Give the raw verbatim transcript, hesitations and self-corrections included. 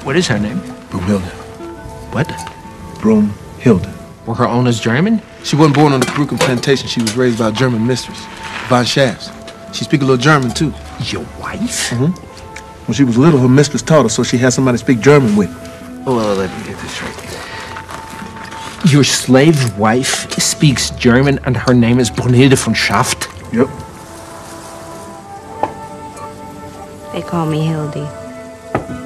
What is her name? Brumhilde. What? Brumhilde. Were her owners German? She wasn't born on the Karukan plantation. She was raised by a German mistress, Von Schafts. She speak a little German, too. Your wife? Mm-hmm. When she was little, her mistress taught her, so she had somebody to speak German with. Oh, well, let me get this straight. Your slave wife speaks German and her name is Brunhilde von Schaft? Yep. They call me Hildi.